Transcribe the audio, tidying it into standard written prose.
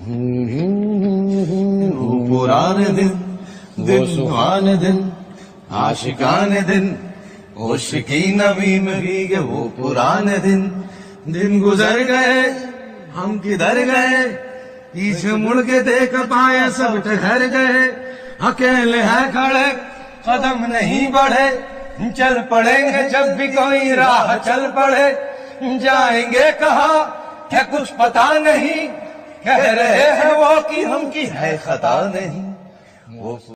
वो पुराने दिन, वो सुहाने दिन, आशिकाने दिन, होश की नवी में भीगे वो पुराने दिन गुजर गए, हम किधर गए, पीछे मुड़ के देख पाए सब ठहर गए, अकेले हैं खड़े कदम नहीं बढ़े, चल पड़ेंगे जब भी कोई राह चल पड़े, जाएंगे कहाँ क्या कुछ पता नहीं, कह रहे हैं वो कि हम की है खता नहीं वो